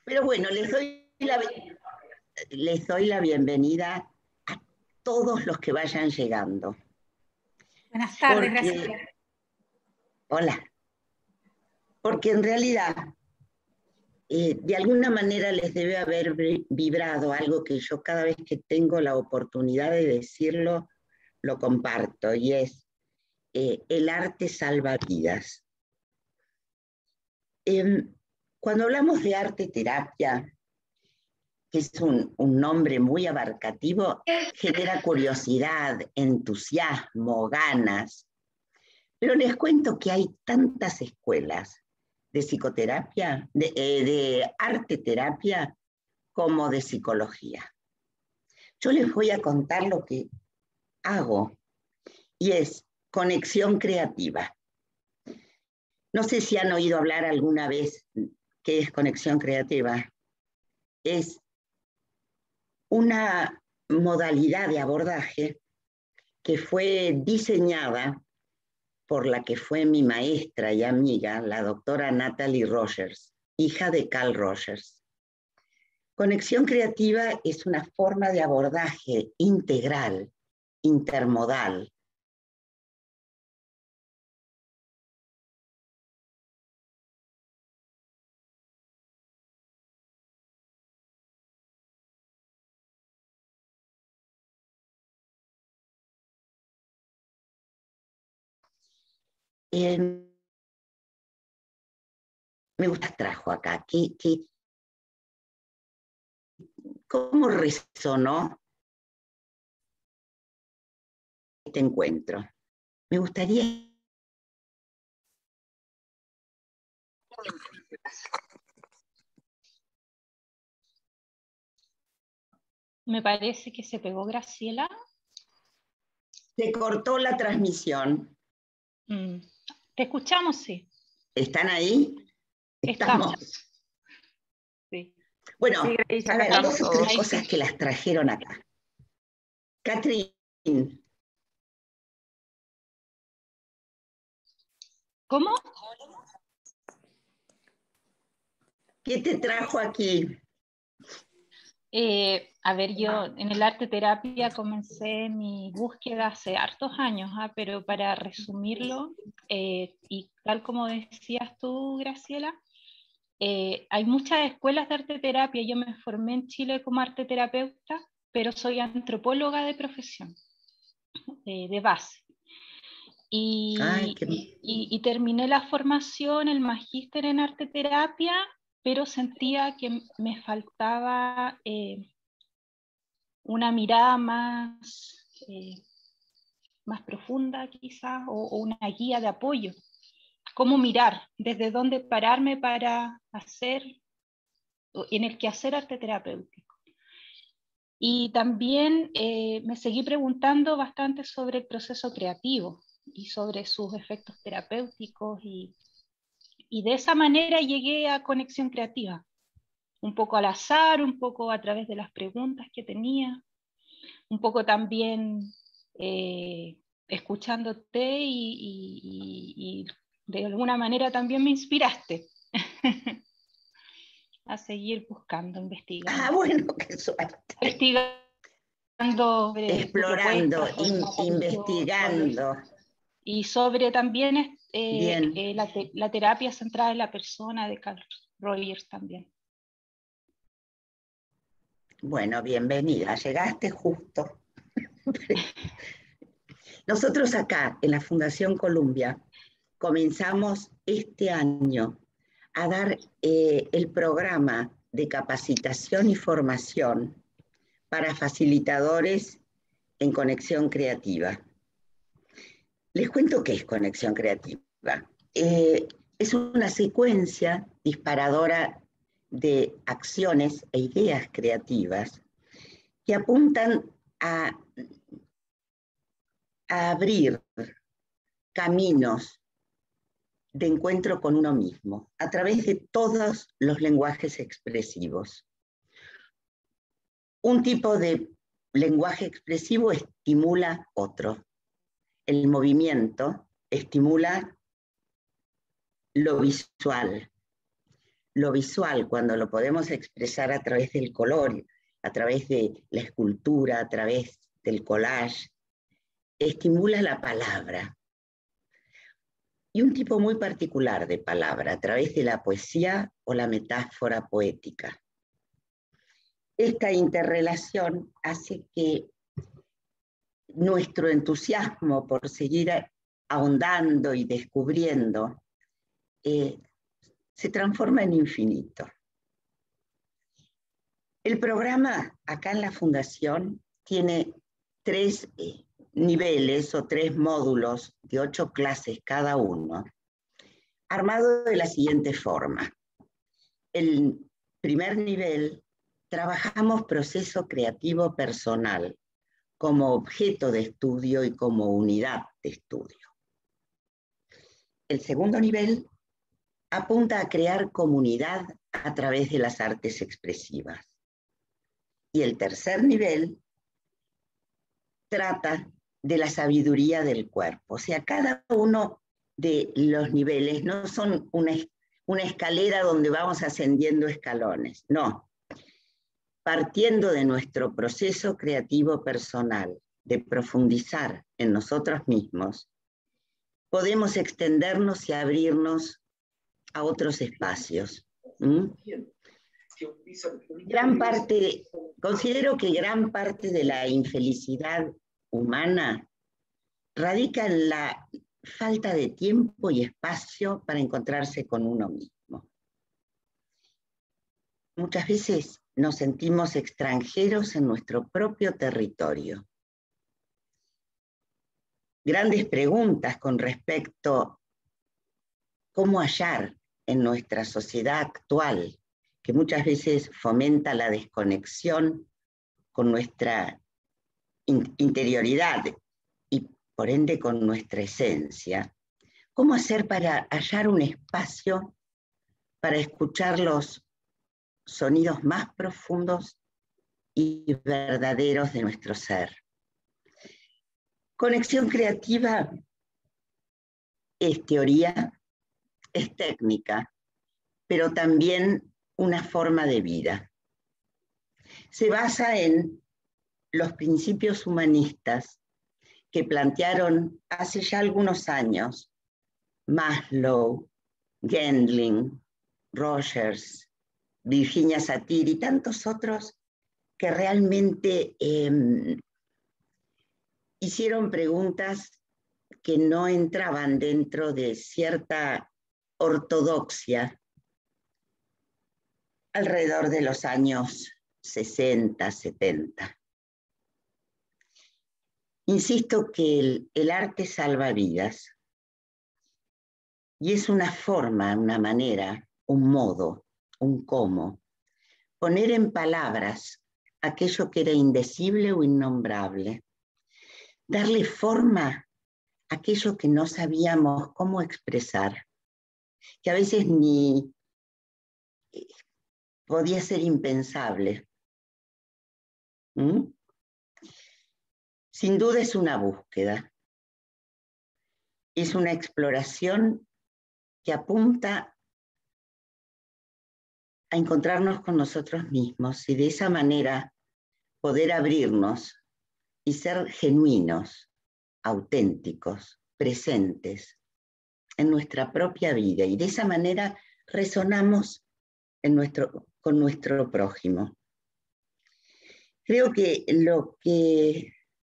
Pero bueno, les doy la bienvenida a todos los que vayan llegando. Buenas tardes, Porque, Graciela. hola. Porque en realidad, de alguna manera les debe haber vibrado algo que yo cada vez que tengo la oportunidad de decirlo, lo comparto, y es el arte salva vidas. Cuando hablamos de arte terapia, que es un nombre muy abarcativo, genera curiosidad, entusiasmo, ganas. Pero les cuento que hay tantas escuelas de psicoterapia, de arte terapia, como de psicología. Yo les voy a contar lo que hago, y es conexión creativa. No sé si han oído hablar alguna vez qué es conexión creativa. Es una modalidad de abordaje que fue diseñada por la que fue mi maestra y amiga, la doctora Natalie Rogers, hija de Carl Rogers. Conexión creativa es una forma de abordaje integral, intermodal. Me gusta trajo acá, ¿cómo resonó este encuentro? Me gustaría... Me parece que se pegó Graciela. Se cortó la transmisión. Te escuchamos, sí. ¿Están ahí? Estamos. Sí. Bueno, sí, hay dos o tres Ahí cosas sí. que las trajeron acá. Catherine. ¿Cómo? ¿Qué te trajo aquí? A ver, yo en el arte terapia comencé mi búsqueda hace hartos años, pero para resumirlo, y tal como decías tú, Graciela, hay muchas escuelas de arte terapia. Yo me formé en Chile como arte terapeuta, pero soy antropóloga de profesión, de base. Y terminé la formación, el magíster en arte terapia, pero sentía que me faltaba una mirada más profunda quizás, o una guía de apoyo. Cómo mirar, desde dónde pararme para hacer, en el quehacer arte terapéutico. Y también me seguí preguntando bastante sobre el proceso creativo y sobre sus efectos terapéuticos, y de esa manera llegué a conexión creativa, un poco al azar, un poco a través de las preguntas que tenía, un poco también escuchándote, y de alguna manera también me inspiraste a seguir buscando, investigando. Ah, bueno, qué suerte. Investigando, explorando, investigando. Y sobre también la terapia centrada en la persona de Carl Rogers también. Bueno, bienvenida, llegaste justo. Nosotros acá en la Fundación Columbia comenzamos este año a dar el programa de capacitación y formación para facilitadores en conexión creativa. Les cuento qué es conexión creativa. Es una secuencia disparadora de acciones e ideas creativas que apuntan a abrir caminos de encuentro con uno mismo a través de todos los lenguajes expresivos. Un tipo de lenguaje expresivo estimula otro. El movimiento estimula lo visual. lo visual, cuando lo podemos expresar a través del color, a través de la escultura, a través del collage, estimula la palabra. Y un tipo muy particular de palabra, a través de la poesía o la metáfora poética. Esta interrelación hace que nuestro entusiasmo por seguir ahondando y descubriendo se transforma en infinito. El programa acá en la Fundación tiene 3 niveles o 3 módulos de 8 clases cada uno, armado de la siguiente forma. El primer nivel, trabajamos proceso creativo personal como objeto de estudio y como unidad de estudio. El segundo nivel apunta a crear comunidad a través de las artes expresivas. Y el tercer nivel trata de la sabiduría del cuerpo. O sea, cada uno de los niveles no son una escalera donde vamos ascendiendo escalones, no. Partiendo de nuestro proceso creativo personal, de profundizar en nosotros mismos, podemos extendernos y abrirnos a otros espacios. Considero que gran parte de la infelicidad humana radica en la falta de tiempo y espacio para encontrarse con uno mismo. Muchas veces nos sentimos extranjeros en nuestro propio territorio. Grandes preguntas con respecto a cómo hallar en nuestra sociedad actual, que muchas veces fomenta la desconexión con nuestra interioridad y por ende con nuestra esencia. ¿Cómo hacer para hallar un espacio para escuchar los sonidos más profundos y verdaderos de nuestro ser? Conexión creativa es teoría, es técnica, pero también una forma de vida. Se basa en los principios humanistas que plantearon hace ya algunos años Maslow, Gendling, Rogers, Virginia Satir y tantos otros que realmente hicieron preguntas que no entraban dentro de cierta ortodoxia alrededor de los años 60, 70. Insisto que el arte salva vidas y es una forma, una manera, un modo, un cómo, poner en palabras aquello que era indecible o innombrable, darle forma a aquello que no sabíamos cómo expresar, que a veces ni podía ser impensable. Sin duda es una búsqueda, es una exploración que apunta a encontrarnos con nosotros mismos y de esa manera poder abrirnos y ser genuinos, auténticos, presentes en nuestra propia vida y de esa manera resonamos con nuestro prójimo. Creo que lo que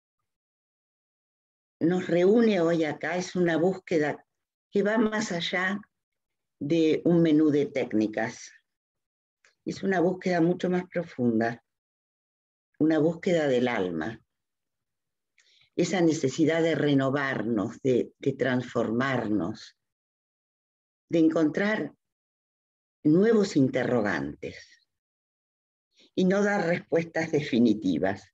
nos reúne hoy acá es una búsqueda que va más allá de un menú de técnicas. Es una búsqueda mucho más profunda, una búsqueda del alma. Esa necesidad de renovarnos, de transformarnos, de encontrar nuevos interrogantes y no dar respuestas definitivas.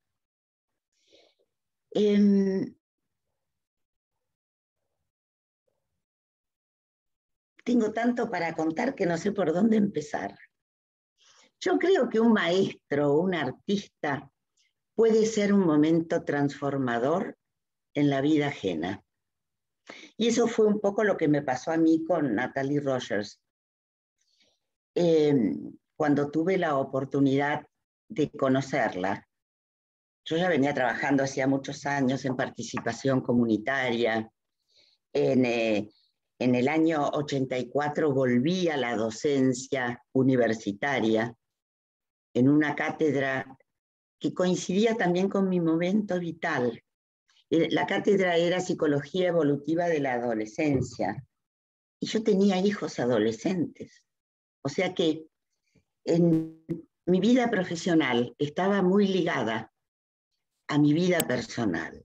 Tengo tanto para contar que no sé por dónde empezar. Yo creo que un maestro o un artista puede ser un momento transformador en la vida ajena. Y eso fue un poco lo que me pasó a mí con Natalie Rogers. cuando tuve la oportunidad de conocerla, yo ya venía trabajando hacía muchos años en participación comunitaria. En el año 84 volví a la docencia universitaria en una cátedra que coincidía también con mi momento vital. La cátedra era Psicología Evolutiva de la Adolescencia, y yo tenía hijos adolescentes. O sea que en mi vida profesional estaba muy ligada a mi vida personal.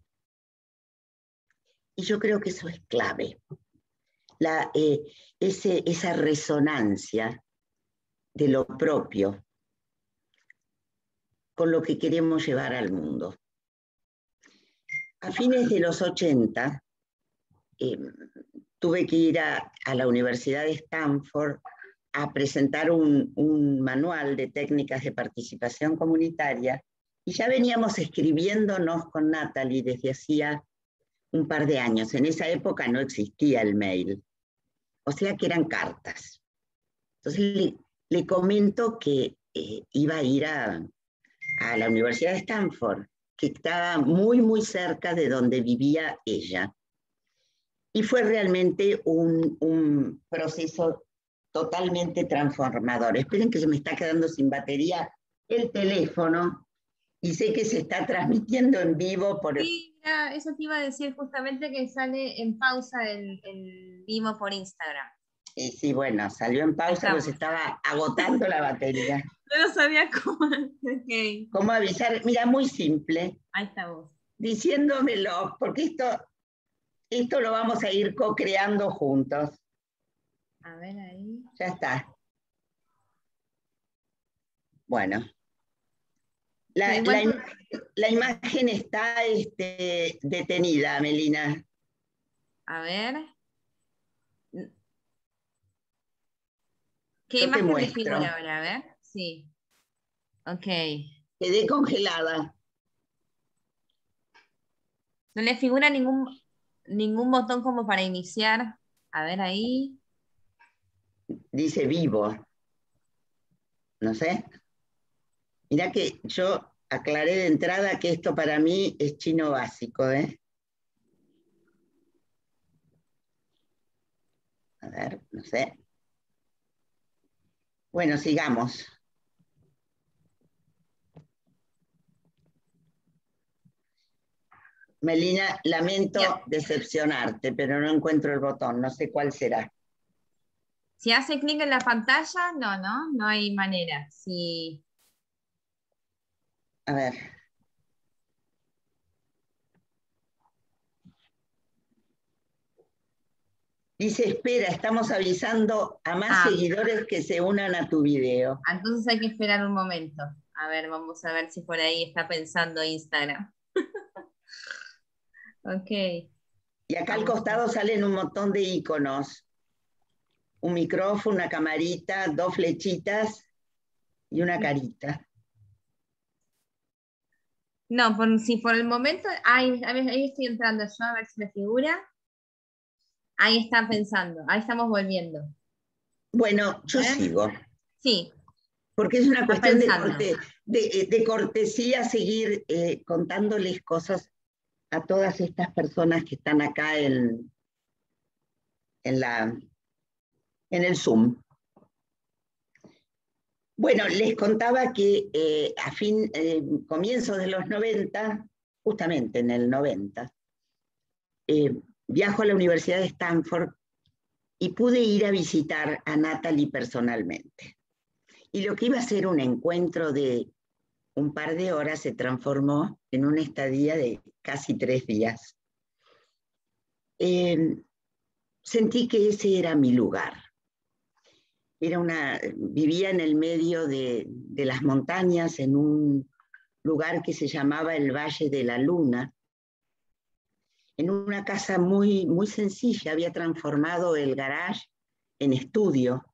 Y yo creo que eso es clave. Esa resonancia de lo propio con lo que queremos llevar al mundo. A fines de los 80, tuve que ir a la Universidad de Stanford a presentar un manual de técnicas de participación comunitaria, y ya veníamos escribiéndonos con Natalie desde hacía un par de años. En esa época no existía el mail, o sea que eran cartas. Entonces le comento que iba a ir a la Universidad de Stanford, que estaba muy, muy cerca de donde vivía ella. Y fue realmente un proceso totalmente transformador. Esperen que se me está quedando sin batería el teléfono y sé que se está transmitiendo en vivo por... Sí, mira, eso te iba a decir justamente, que sale en pausa el vivo por Instagram. Y sí, bueno, salió en pausa porque se estaba agotando la batería. No sabía cómo. Okay. ¿Cómo avisar? Mira, muy simple. Ahí está vos. Diciéndomelo, porque esto lo vamos a ir co-creando juntos. A ver ahí. Ya está. Bueno. La imagen está detenida, Melina. A ver. ¿Qué Yo te imagen de muestro. figura ahora? A ver. Sí. Ok. Quedé congelada. No le figura ningún botón como para iniciar. A ver ahí. Dice vivo. No sé. Mirá que yo aclaré de entrada que esto para mí es chino básico, ¿eh? A ver, no sé. Bueno, sigamos. Melina, lamento decepcionarte, pero no encuentro el botón, no sé cuál será. Si hace clic en la pantalla, no hay manera. Si... A ver. Dice, espera, estamos avisando a más seguidores que se unan a tu video. Entonces hay que esperar un momento. A ver, vamos a ver si por ahí está pensando Instagram. Ok. Y acá al costado salen un montón de iconos. Un micrófono, una camarita, 2 flechitas y una carita. No, si por el momento, ahí estoy entrando yo a ver si me figura. Ahí está pensando, ahí estamos volviendo. Bueno, yo sigo. Sí. Porque es una cuestión de cortesía seguir contándoles cosas a todas estas personas que están acá en el Zoom. Bueno, les contaba que comienzos de los 90, justamente en el 90, viajo a la Universidad de Stanford y pude ir a visitar a Natalie personalmente. Y lo que iba a ser un encuentro de un par de horas se transformó en una estadía de casi 3 días. Sentí que ese era mi lugar. Vivía en el medio de las montañas, en un lugar que se llamaba el Valle de la Luna, en una casa muy, muy sencilla. Había transformado el garage en estudio.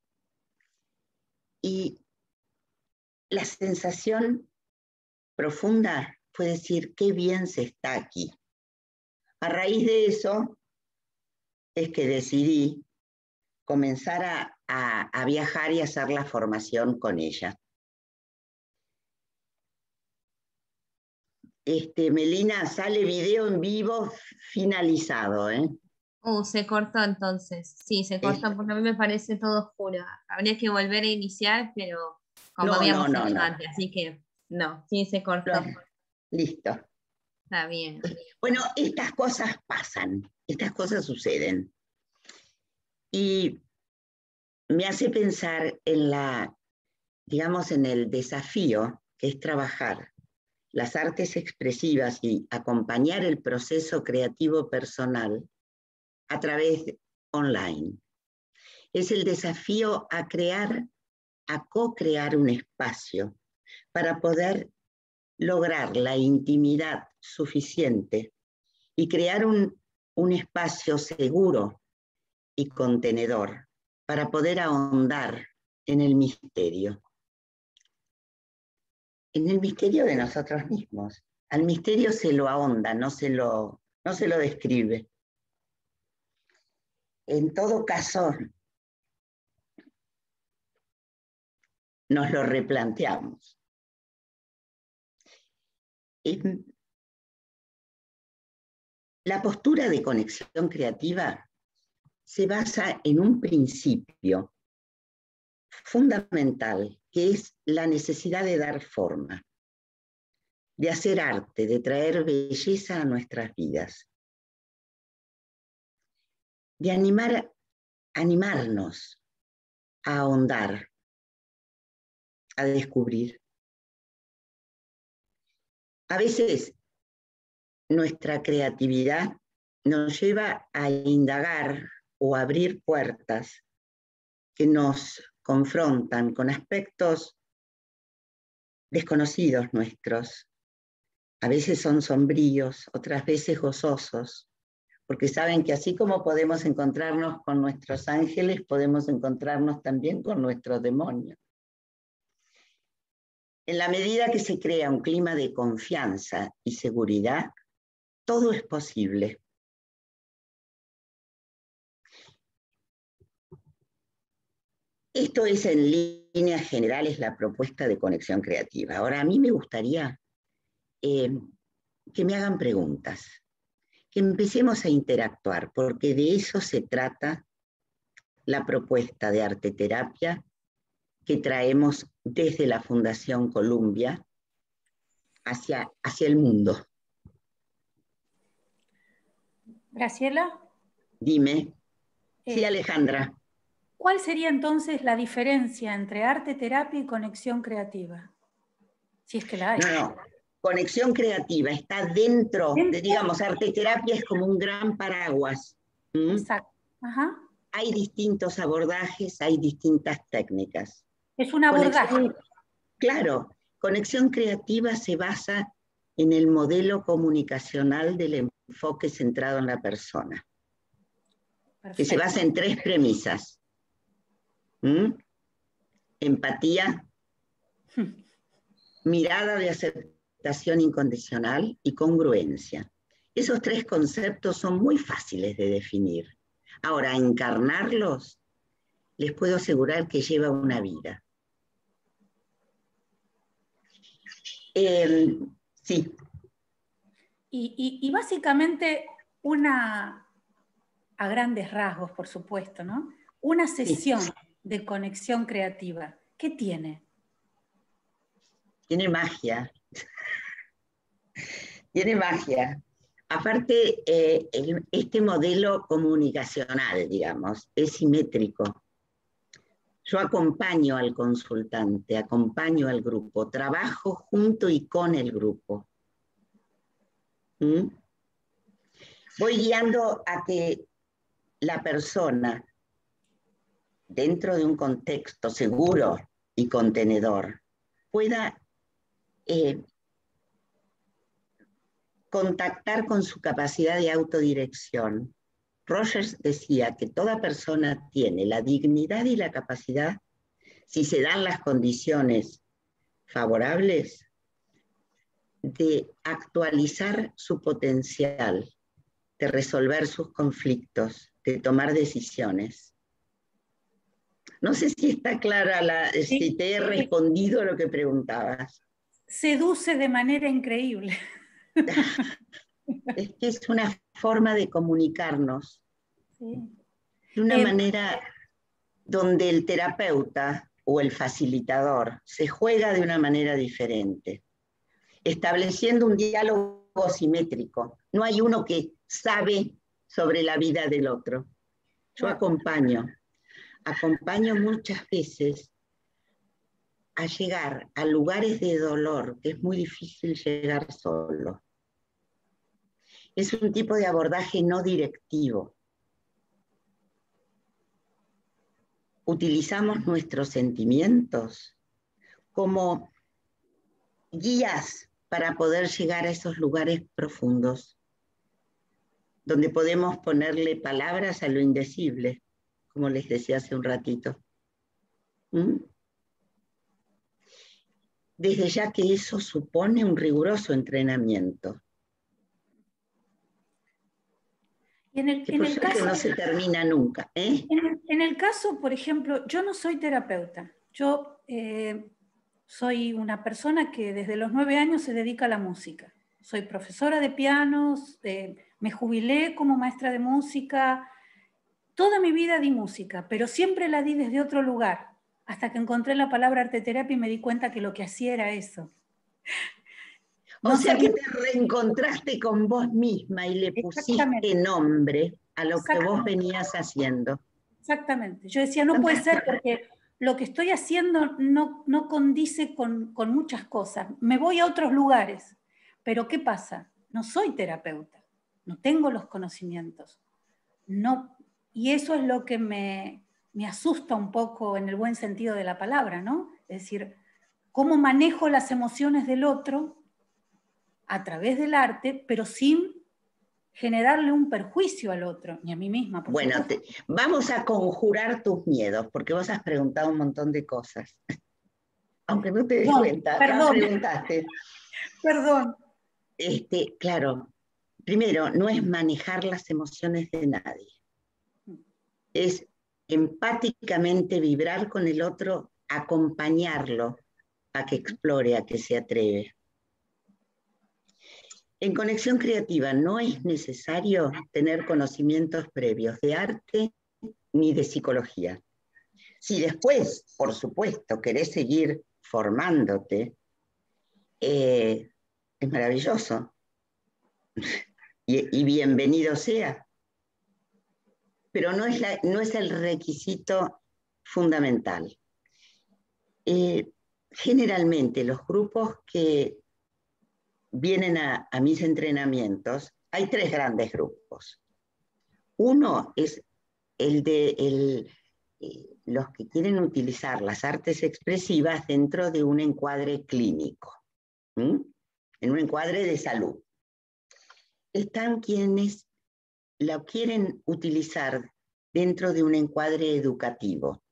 Y la sensación profunda fue decir, qué bien se está aquí. A raíz de eso es que decidí comenzar a viajar y hacer la formación con ella. Melina, sale video en vivo finalizado, ¿eh? Se cortó entonces. Sí, se cortó porque a mí me parece todo oscuro. Habría que volver a iniciar, pero como habíamos hecho antes, así que no, sí se cortó. Listo. Está bien. Bueno, estas cosas pasan, estas cosas suceden. Y me hace pensar en digamos, en el desafío que es trabajar las artes expresivas y acompañar el proceso creativo personal a través online. Es el desafío a co-crear un espacio para poder lograr la intimidad suficiente y crear un espacio seguro y contenedor para poder ahondar en el misterio de nosotros mismos. Al misterio se lo ahonda, no se lo describe. En todo caso, nos lo replanteamos. La postura de conexión creativa se basa en un principio fundamental, que es la necesidad de dar forma, de hacer arte, de traer belleza a nuestras vidas, de animarnos a ahondar, a descubrir. A veces nuestra creatividad nos lleva a indagar o abrir puertas que nos confrontan con aspectos desconocidos nuestros. A veces son sombríos, otras veces gozosos, porque saben que así como podemos encontrarnos con nuestros ángeles, podemos encontrarnos también con nuestros demonios. En la medida que se crea un clima de confianza y seguridad, todo es posible. Esto es en líneas generales la propuesta de conexión creativa. Ahora, a mí me gustaría que me hagan preguntas, que empecemos a interactuar, porque de eso se trata la propuesta de arte terapia que traemos desde la Fundación Columbia hacia el mundo. Graciela. Dime. Sí, Alejandra. ¿Cuál sería entonces la diferencia entre arte terapia y conexión creativa? Si es que la hay. No. Conexión creativa está dentro de, digamos, arte terapia es como un gran paraguas. Exacto. Ajá. Hay distintos abordajes, hay distintas técnicas. Es un abordaje. Claro, conexión creativa se basa en el modelo comunicacional del enfoque centrado en la persona. Perfecto. Que se basa en 3 premisas. Empatía, mirada de aceptación incondicional y congruencia. Esos 3 conceptos son muy fáciles de definir. Ahora, encarnarlos, les puedo asegurar que lleva una vida. Sí. Y básicamente a grandes rasgos, por supuesto, ¿no? Una sesión de conexión creativa, ¿qué tiene? Tiene magia. Tiene magia. Aparte, este modelo comunicacional, digamos, es simétrico. Yo acompaño al consultante, acompaño al grupo, trabajo junto y con el grupo. Voy guiando a que la persona, dentro de un contexto seguro y contenedor, pueda contactar con su capacidad de autodirección. Rogers decía que toda persona tiene la dignidad y la capacidad, si se dan las condiciones favorables, de actualizar su potencial, de resolver sus conflictos, de tomar decisiones. No sé si está clara, si te he respondido lo que preguntabas. Seduce de manera increíble. Es que es una forma de comunicarnos, Sí. de una manera donde el terapeuta o el facilitador se juega de una manera diferente, estableciendo un diálogo simétrico. No hay uno que sabe sobre la vida del otro. Yo acompaño muchas veces a llegar a lugares de dolor que es muy difícil llegar solo. Es un tipo de abordaje no directivo. Utilizamos nuestros sentimientos como guías para poder llegar a esos lugares profundos, donde podemos ponerle palabras a lo indecible, como les decía hace un ratito. Desde ya que eso supone un riguroso entrenamiento. Y en el caso, no se termina nunca. En el caso, por ejemplo, yo no soy terapeuta. Yo soy una persona que desde los 9 años se dedica a la música. Soy profesora de pianos, me jubilé como maestra de música. Toda mi vida di música, pero siempre la di desde otro lugar, hasta que encontré la palabra arteterapia y me di cuenta que lo que hacía era eso. O sea que te reencontraste con vos misma y le pusiste nombre a lo que vos venías haciendo. Exactamente. Yo decía, no puede ser porque lo que estoy haciendo no condice con muchas cosas. Me voy a otros lugares. Pero ¿qué pasa? No soy terapeuta. No tengo los conocimientos. No, y eso es lo que me asusta un poco en el buen sentido de la palabra, ¿no? Es decir, ¿cómo manejo las emociones del otro a través del arte, pero sin generarle un perjuicio al otro, ni a mí misma, por supuesto? Vamos a conjurar tus miedos, porque vos has preguntado un montón de cosas. Aunque no te des cuenta, ya preguntaste. Perdón. Claro, primero, no es manejar las emociones de nadie. Es empáticamente vibrar con el otro, acompañarlo a que explore, a que se atreve. En conexión creativa no es necesario tener conocimientos previos de arte ni de psicología. Si después, por supuesto, querés seguir formándote, es maravilloso. Y bienvenido sea. Pero no es el requisito fundamental. Generalmente los grupos que vienen a mis entrenamientos, hay 3 grandes grupos. Uno es el de los que quieren utilizar las artes expresivas dentro de un encuadre clínico, en un encuadre de salud. Están quienes lo quieren utilizar dentro de un encuadre educativo.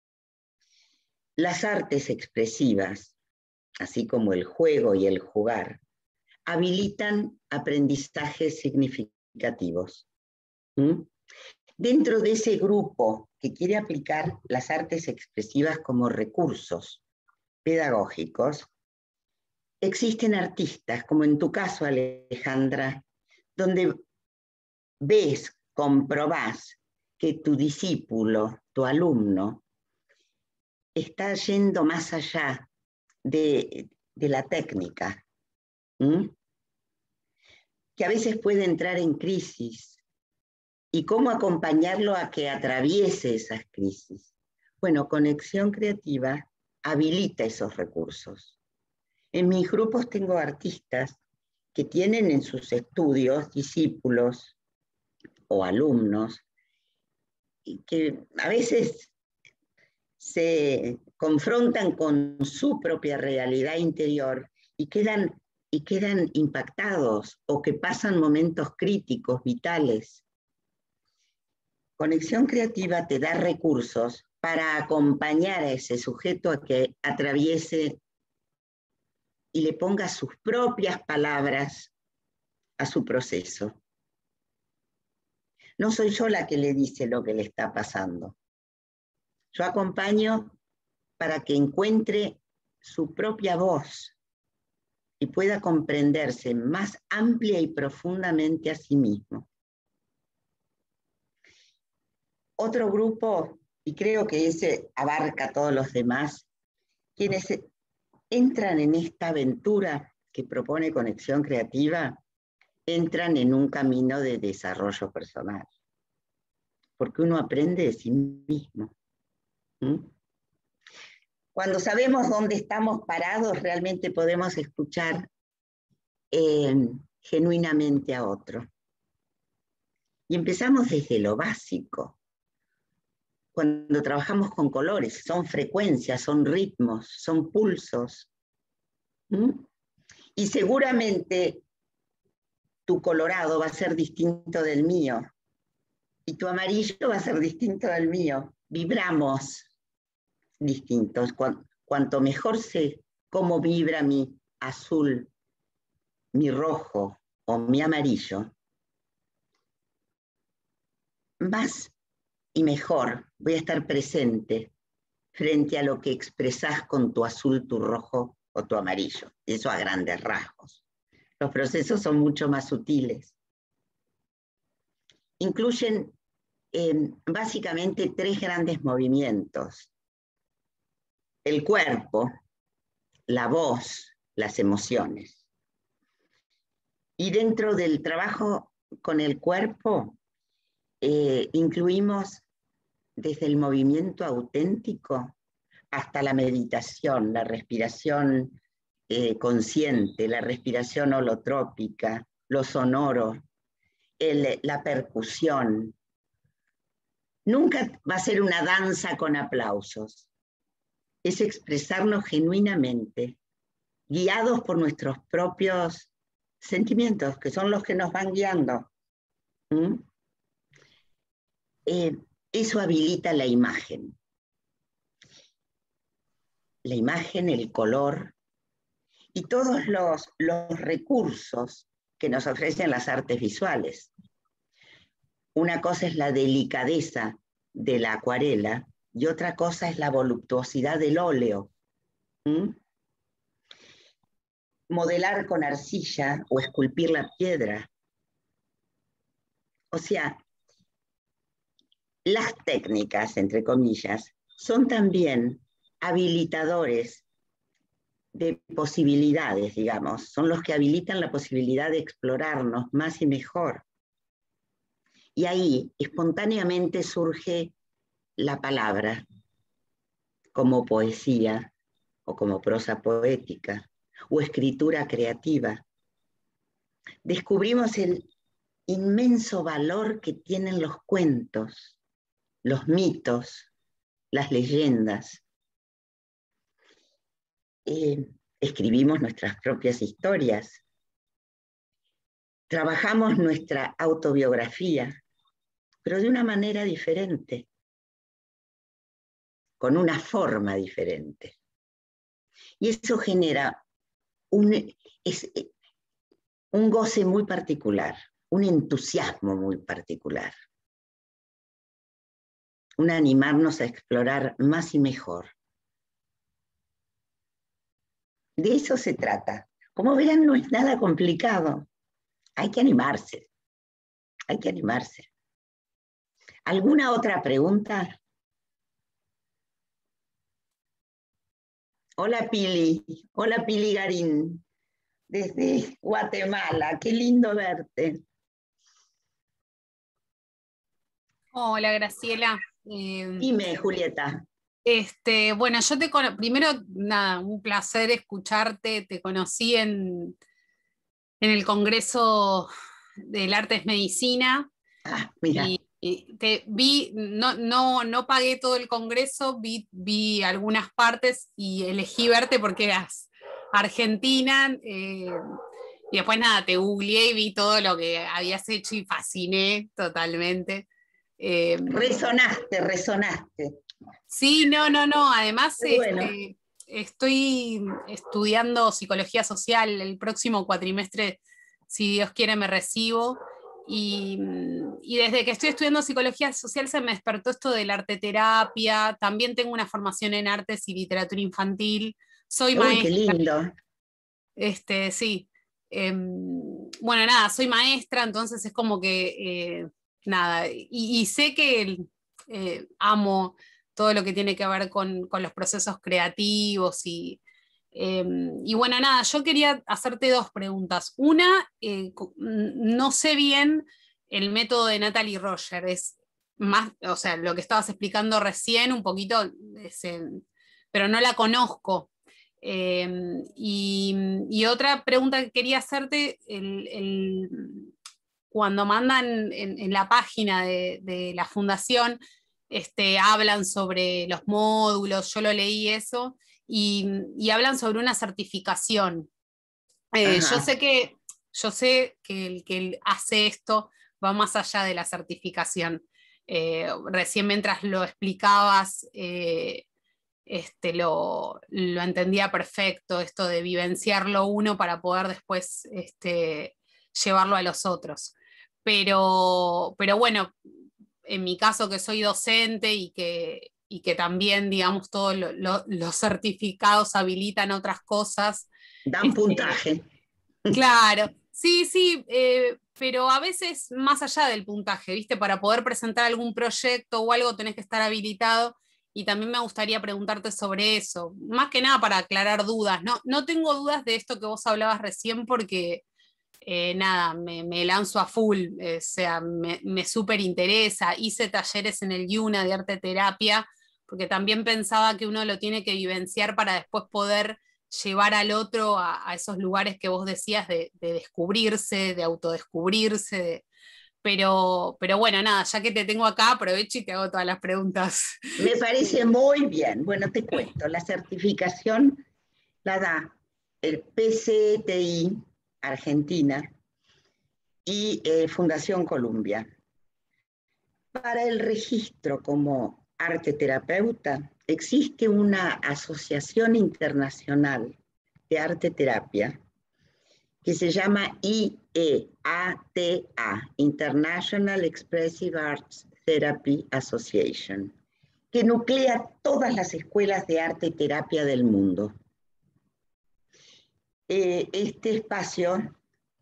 Las artes expresivas, así como el juego y el jugar, habilitan aprendizajes significativos. Dentro de ese grupo que quiere aplicar las artes expresivas como recursos pedagógicos, existen artistas, como en tu caso, Alejandra, donde ves, comprobás que tu discípulo, tu alumno, está yendo más allá de la técnica, que a veces puede entrar en crisis, y cómo acompañarlo a que atraviese esas crisis. Bueno, Conexión Creativa habilita esos recursos. En mis grupos tengo artistas que tienen en sus estudios discípulos o alumnos y que a veces se confrontan con su propia realidad interior y quedan impactados o que pasan momentos críticos, vitales. Conexión Creativa te da recursos para acompañar a ese sujeto a que atraviese y le ponga sus propias palabras a su proceso. No soy yo la que le dice lo que le está pasando. Yo acompaño para que encuentre su propia voz y pueda comprenderse más amplia y profundamente a sí mismo. Otro grupo, y creo que ese abarca a todos los demás, quienes entran en esta aventura que propone Conexión Creativa, entran en un camino de desarrollo personal, porque uno aprende de sí mismo. Cuando sabemos dónde estamos parados, realmente podemos escuchar genuinamente a otro. Y empezamos desde lo básico. Cuando trabajamos con colores, son frecuencias, son ritmos, son pulsos. Y seguramente tu colorado va a ser distinto del mío. Y tu amarillo va a ser distinto del mío. Vibramos distintos. Cuanto mejor sé cómo vibra mi azul, mi rojo o mi amarillo, más y mejor voy a estar presente frente a lo que expresás con tu azul, tu rojo o tu amarillo. Eso a grandes rasgos. Los procesos son mucho más sutiles. Incluyen básicamente 3 grandes movimientos: el cuerpo, la voz, las emociones. Y dentro del trabajo con el cuerpo, incluimos desde el movimiento auténtico hasta la meditación, la respiración consciente, la respiración holotrópica, lo sonoro, la percusión. Nunca va a ser una danza con aplausos. Es expresarnos genuinamente, guiados por nuestros propios sentimientos, que son los que nos van guiando. Eso habilita la imagen. La imagen, el color y todos los recursos que nos ofrecen las artes visuales. Una cosa es la delicadeza de la acuarela y otra cosa es la voluptuosidad del óleo. Modelar con arcilla o esculpir la piedra. O sea, las técnicas, entre comillas, son también habilitadores de posibilidades, digamos. Son los que habilitan la posibilidad de explorarnos más y mejor. Y ahí espontáneamente surge la palabra, como poesía o como prosa poética o escritura creativa. Descubrimos el inmenso valor que tienen los cuentos, los mitos, las leyendas. Escribimos nuestras propias historias. Trabajamos nuestra autobiografía, pero de una manera diferente, con una forma diferente. Y eso genera un goce muy particular, un entusiasmo muy particular, un animarnos a explorar más y mejor. De eso se trata. Como verán, no es nada complicado. Hay que animarse. Hay que animarse. ¿Alguna otra pregunta? Hola Pili Garín, desde Guatemala. Qué lindo verte. Hola Graciela. Dime, Julieta. Bueno, yo primero, nada, un placer escucharte. Te conocí en el Congreso del Arte es Medicina. Mira. Y te vi, no pagué todo el congreso, vi algunas partes y elegí verte porque eras argentina. Y después nada, te googleé y vi todo lo que habías hecho y fasciné totalmente. Resonaste. Sí, no. Además, bueno. Estoy estudiando psicología social. El próximo cuatrimestre, si Dios quiere, me recibo. Y desde que estoy estudiando psicología social se me despertó esto de la arteterapia. También tengo una formación en artes y literatura infantil. Soy maestra. ¡Qué lindo! Sí. Bueno, nada, soy maestra, entonces es como que, nada, y sé que amo todo lo que tiene que ver con los procesos creativos y bueno, nada, yo quería hacerte dos preguntas. Una, no sé bien el método de Natalie Roger, es más, o sea, lo que estabas explicando recién, un poquito, pero no la conozco. Y otra pregunta que quería hacerte, cuando mandan en la página de la fundación, hablan sobre los módulos, yo lo leí eso, y hablan sobre una certificación. Yo sé que el que hace esto va más allá de la certificación. Recién mientras lo explicabas, lo entendía perfecto, esto de vivenciarlo uno para poder después llevarlo a los otros. Pero bueno, en mi caso que soy docente y que también, digamos, todos los certificados habilitan otras cosas. Dan puntaje. Claro, sí, pero a veces más allá del puntaje, ¿viste? Para poder presentar algún proyecto o algo tenés que estar habilitado. Y también me gustaría preguntarte sobre eso, más que nada para aclarar dudas. No tengo dudas de esto que vos hablabas recién porque, nada, me lanzo a full, o sea, me súper interesa. Hice talleres en el IUNA de arte terapia, porque también pensaba que uno lo tiene que vivenciar para después poder llevar al otro a esos lugares que vos decías de descubrirse, de autodescubrirse, pero bueno, nada, ya que te tengo acá, aprovecho y te hago todas las preguntas. Me parece muy bien. Bueno, te cuento, la certificación la da el PCTI Argentina y Fundación Columbia. Para el registro como arte terapeuta existe una asociación internacional de arte terapia que se llama IEATA, International Expressive Arts Therapy Association, que nuclea todas las escuelas de arte y terapia del mundo. Este espacio,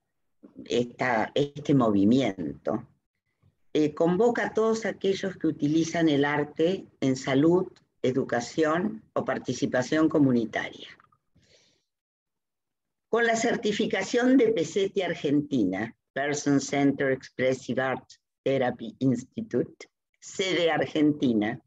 este movimiento, convoca a todos aquellos que utilizan el arte en salud, educación o participación comunitaria. Con la certificación de PCT Argentina, Person Centered Expressive Art Therapy Institute, sede Argentina,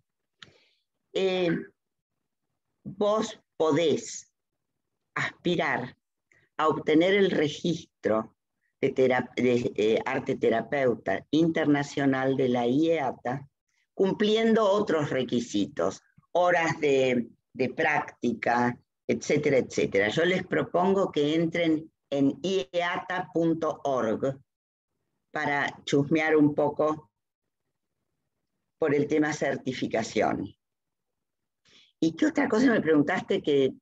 vos podés aspirar a obtener el registro de arte terapeuta internacional de la IEATA, cumpliendo otros requisitos, horas de práctica, etcétera, etcétera. Yo les propongo que entren en ieata.org para chusmear un poco por el tema certificación. ¿Y qué otra cosa me preguntaste? Que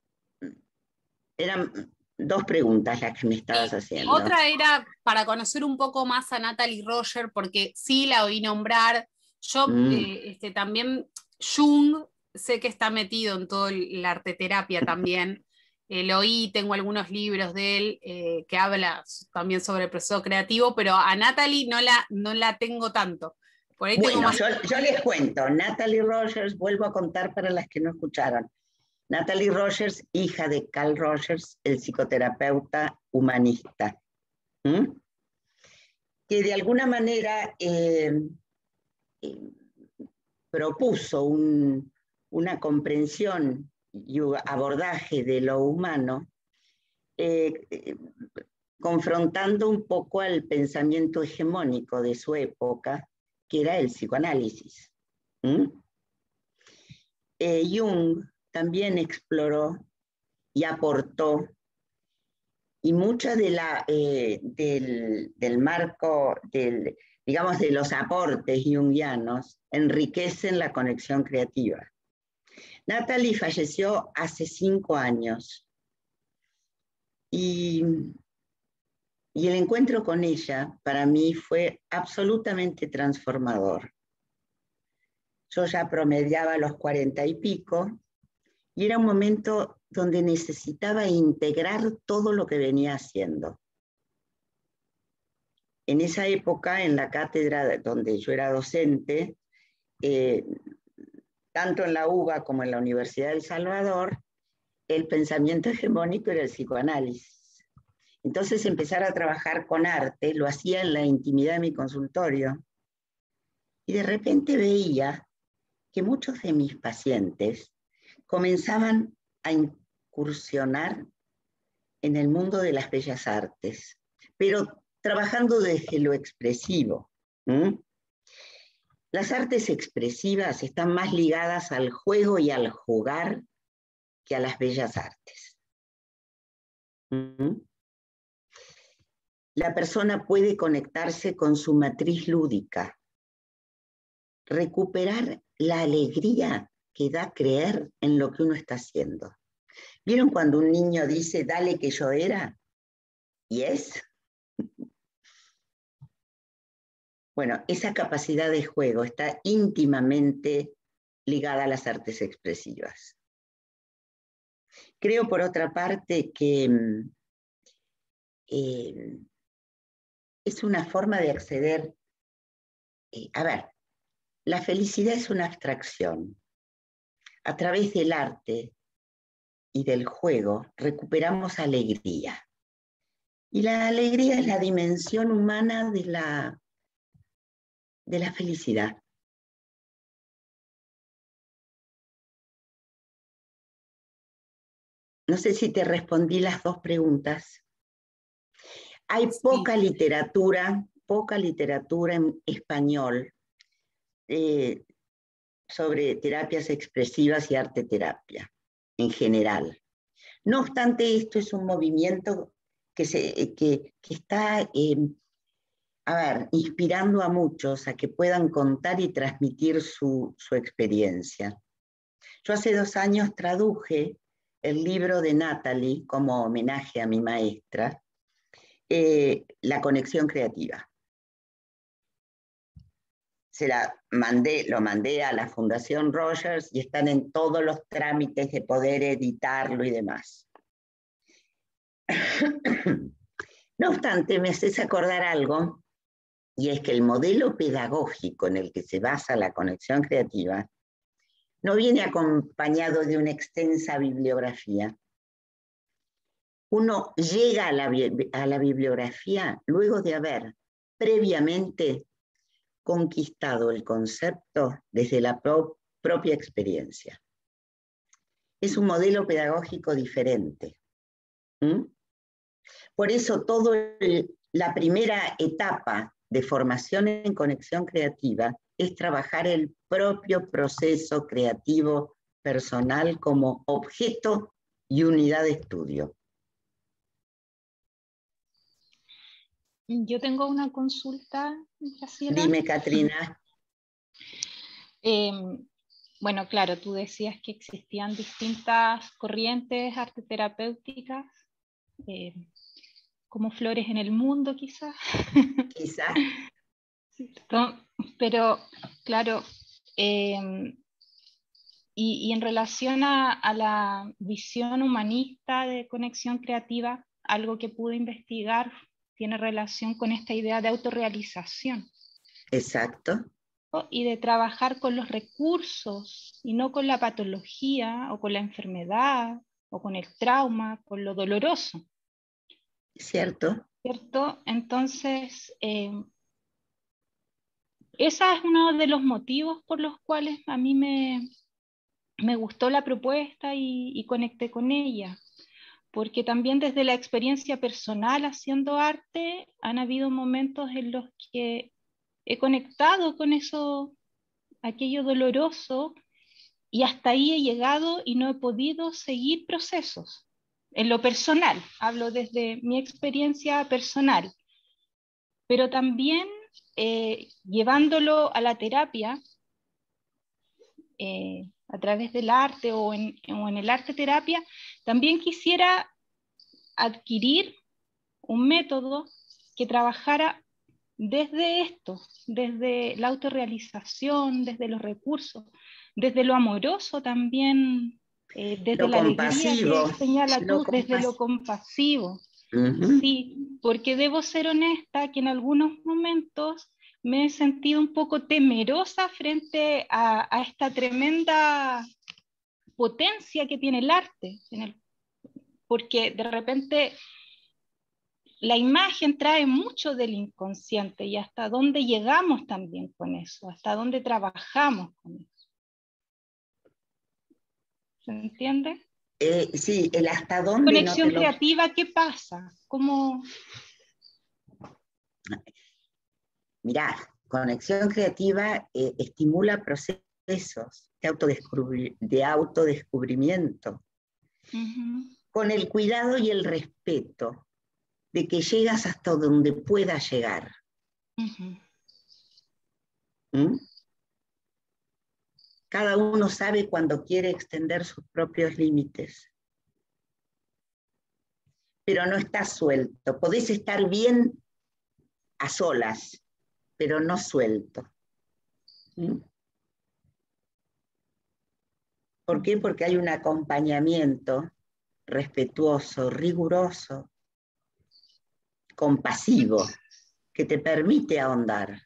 eran dos preguntas las que me estabas haciendo. Otra era para conocer un poco más a Natalie Roger, porque sí la oí nombrar. Yo también, Jung, sé que está metido en todo la arteterapia también. Lo oí, tengo algunos libros de él que habla también sobre el proceso creativo, pero a Natalie no la tengo tanto. Por ahí bueno, tengo más... yo les cuento. Natalie Rogers, vuelvo a contar para las que no escucharon. Natalie Rogers, hija de Carl Rogers, el psicoterapeuta humanista, que de alguna manera propuso una comprensión y abordaje de lo humano, confrontando un poco al pensamiento hegemónico de su época, que era el psicoanálisis. Jung también exploró y aportó, y mucho del marco, digamos, de los aportes jungianos, enriquecen la conexión creativa. Natalie falleció hace 5 años y Y el encuentro con ella para mí fue absolutamente transformador. Yo ya promediaba los 40 y pico, y era un momento donde necesitaba integrar todo lo que venía haciendo. En esa época, en la cátedra donde yo era docente, tanto en la UBA como en la Universidad del Salvador, el pensamiento hegemónico era el psicoanálisis. Entonces, empezar a trabajar con arte lo hacía en la intimidad de mi consultorio, y de repente veía que muchos de mis pacientes comenzaban a incursionar en el mundo de las bellas artes, pero trabajando desde lo expresivo. Las artes expresivas están más ligadas al juego y al jugar que a las bellas artes. La persona puede conectarse con su matriz lúdica, recuperar la alegría que da creer en lo que uno está haciendo. ¿Vieron cuando un niño dice, dale que yo era? ¿Y es? Bueno, esa capacidad de juego está íntimamente ligada a las artes expresivas. Creo, por otra parte, que es una forma de acceder. A ver, la felicidad es una abstracción. A través del arte y del juego recuperamos alegría. Y la alegría es la dimensión humana de la felicidad. No sé si te respondí las dos preguntas. Hay poca literatura en español sobre terapias expresivas y arte terapia en general. No obstante, esto es un movimiento que está inspirando a muchos a que puedan contar y transmitir su experiencia. Yo hace 2 años traduje el libro de Natalie como homenaje a mi maestra, La conexión creativa. Lo mandé a la Fundación Rogers y están en todos los trámites de poder editarlo y demás. No obstante, me haces acordar algo, y es que el modelo pedagógico en el que se basa la conexión creativa no viene acompañado de una extensa bibliografía. Uno llega a la bibliografía luego de haber previamente conquistado el concepto desde la propia experiencia. Es un modelo pedagógico diferente. Por eso la primera etapa de formación en conexión creativa es trabajar el propio proceso creativo personal como objeto y unidad de estudio. Yo tengo una consulta, Graciela. Dime, Katrina. Bueno, claro, tú decías que existían distintas corrientes arteterapéuticas, como flores en el mundo, quizás. Quizás. Pero, claro, y en relación a la visión humanista de conexión creativa, algo que pude investigar tiene relación con esta idea de autorrealización. Exacto. Y de trabajar con los recursos y no con la patología o con la enfermedad o con el trauma, con lo doloroso. ¿Cierto? ¿Cierto? Entonces, ese es uno de los motivos por los cuales a mí me gustó la propuesta y conecté con ella. Porque también desde la experiencia personal haciendo arte han habido momentos en los que he conectado con aquello doloroso, y hasta ahí he llegado y no he podido seguir procesos. En lo personal, hablo desde mi experiencia personal, pero también llevándolo a la terapia, a través del arte o en el arte terapia, también quisiera adquirir un método que trabajara desde esto, desde la autorrealización, desde los recursos, desde lo amoroso también, desde lo la compasivo, alegría que señala tú, desde lo compasivo. Sí, porque debo ser honesta que en algunos momentos me he sentido un poco temerosa frente a esta tremenda potencia que tiene el arte, porque de repente la imagen trae mucho del inconsciente y hasta dónde llegamos también con eso, hasta dónde trabajamos con eso. ¿Se entiende? Sí, el hasta dónde. Conexión creativa, ¿qué pasa? ¿Cómo? Mirá, conexión creativa estimula procesos de autodescubrimiento, con el cuidado y el respeto de que llegas hasta donde puedas llegar. Cada uno sabe cuando quiere extender sus propios límites, pero no estás suelto. Podés estar bien a solas, pero no suelto. ¿Por qué? Porque hay un acompañamiento respetuoso, riguroso, compasivo, que te permite ahondar.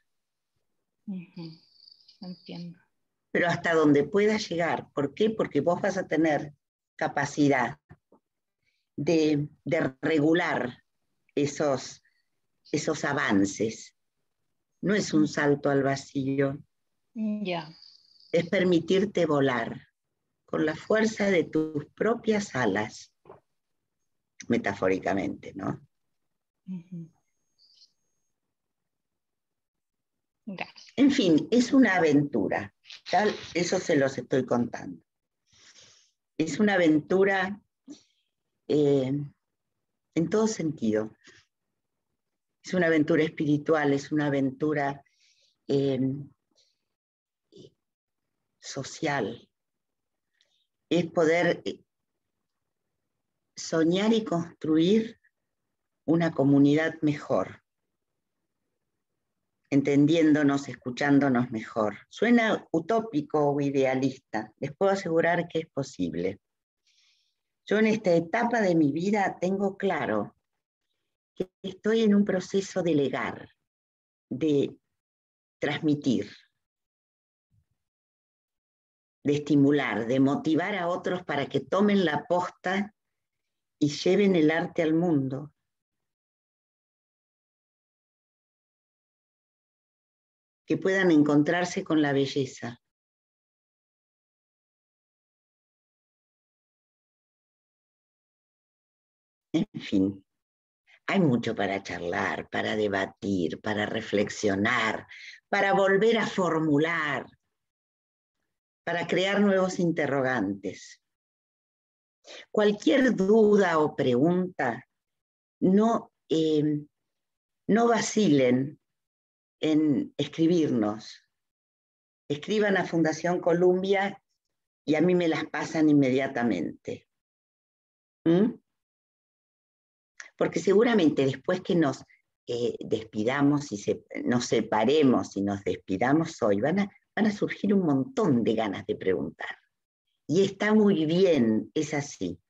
Entiendo. Pero hasta donde puedas llegar. ¿Por qué? Porque vos vas a tener capacidad de regular esos avances. No es un salto al vacío. Es permitirte volar con la fuerza de tus propias alas, metafóricamente, ¿no? En fin, es una aventura. Eso se los estoy contando. Es una aventura en todo sentido. Es una aventura espiritual, es una aventura social. Es poder soñar y construir una comunidad mejor, entendiéndonos, escuchándonos mejor. Suena utópico o idealista, les puedo asegurar que es posible. Yo en esta etapa de mi vida tengo claro que estoy en un proceso de legar, de transmitir, de estimular, de motivar a otros para que tomen la posta y lleven el arte al mundo. Que puedan encontrarse con la belleza. En fin, hay mucho para charlar, para debatir, para reflexionar, para volver a formular, para crear nuevos interrogantes. Cualquier duda o pregunta, no vacilen en escribirnos. Escriban a Fundación Columbia y a mí me las pasan inmediatamente. Porque seguramente después que nos despidamos y nos separemos y nos despidamos hoy, van a surgir un montón de ganas de preguntar. Y está muy bien, es así.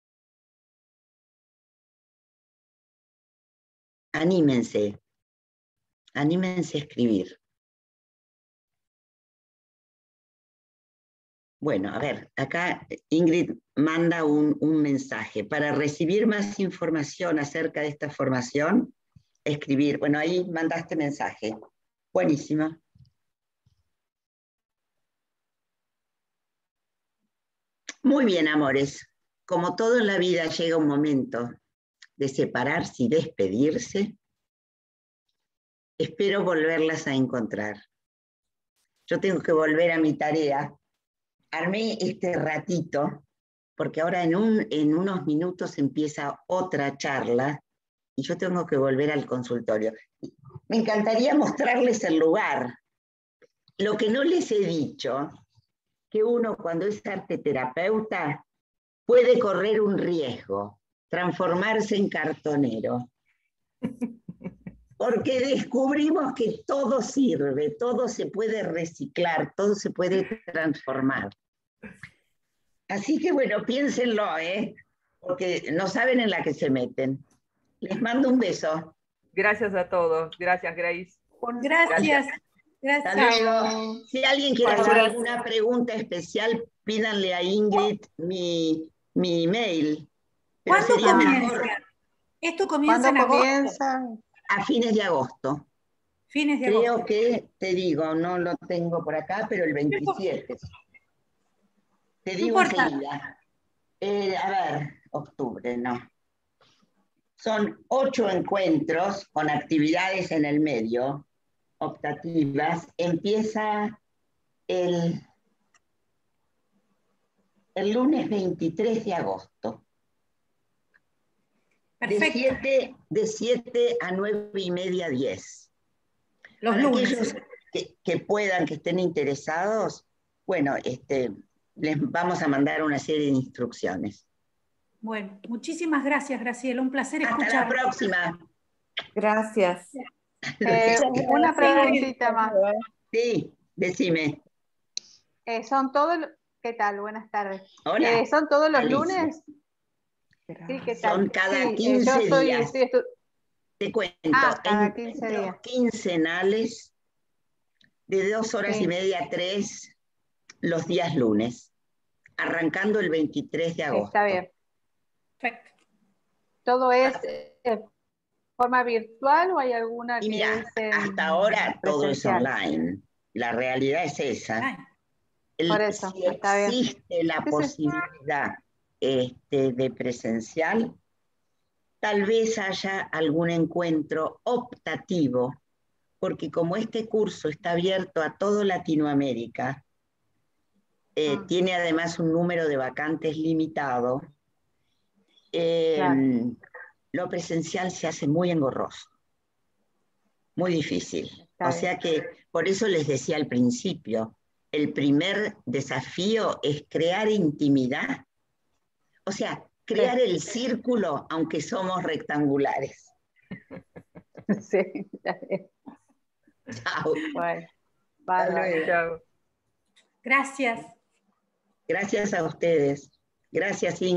Anímense a escribir. Bueno, a ver, acá Ingrid manda un mensaje. Para recibir más información acerca de esta formación, escribir. Bueno, ahí mandaste mensaje. Buenísimo. Muy bien, amores. Como todo en la vida llega un momento de separarse y despedirse, espero volverlas a encontrar. Yo tengo que volver a mi tarea. Armé este ratito, porque ahora en unos minutos empieza otra charla y yo tengo que volver al consultorio. Me encantaría mostrarles el lugar. Lo que no les he dicho, que uno cuando es arteterapeuta puede correr un riesgo, transformarse en cartonero. Porque descubrimos que todo sirve, todo se puede reciclar, todo se puede transformar. Así que bueno, piénsenlo, porque no saben en la que se meten. Les mando un beso. Gracias a todos. Gracias, Grace. Gracias. Hasta Gracias. luego. Si alguien quiere hacer alguna pregunta especial, pídanle a Ingrid mi email. Pero ¿Cuándo sería comienza? mejor ¿Esto comienza en agosto? a fines de agosto. Fines de agosto. Creo que, te digo, no lo tengo por acá, pero el 27. Te digo enseguida. A ver, octubre, no. Son 8 encuentros con actividades en el medio, optativas. Empieza el lunes 23 de agosto. Perfecto. De 7 a 9:30, 10. Los Para lunes. aquellos que puedan, que estén interesados, bueno, les vamos a mandar una serie de instrucciones. Bueno, muchísimas gracias, Graciela. Un placer escuchar. Hasta la próxima. Gracias. Una preguntita más. Sí, decime. ¿Son todos? ¿Qué tal? Buenas tardes. Hola. ¿Son todos los Alicia. lunes? Sí, ¿qué tal? Son cada 15 días. Te cuento, cada 15 días. Quincenales de 2 horas y media a 3 los días lunes, arrancando el 23 de agosto. Está bien. Perfecto. ¿Todo es forma virtual o hay alguna Y mira, hasta ahora todo es online. La realidad es esa. Por eso, si está bien. existe la posibilidad de presencial, tal vez haya algún encuentro optativo, porque como este curso está abierto a toda Latinoamérica, tiene además un número de vacantes limitado, Claro. lo presencial se hace muy engorroso, muy difícil. Está O bien. sea que, por eso les decía al principio, el primer desafío es crear intimidad, o sea, crear el círculo, aunque somos rectangulares. Sí, está bien. Chao. Bueno, Hasta luego. Chao. Gracias. Gracias a ustedes. Gracias, Ingrid.